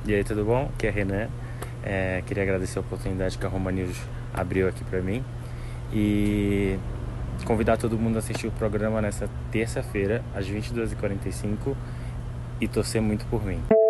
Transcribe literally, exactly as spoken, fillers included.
E aí, tudo bom? Aqui é Renan. É, queria agradecer a oportunidade que a Roma News abriu aqui pra mim e convidar todo mundo a assistir o programa nessa terça-feira, às vinte e duas e quarenta e cinco, e torcer muito por mim.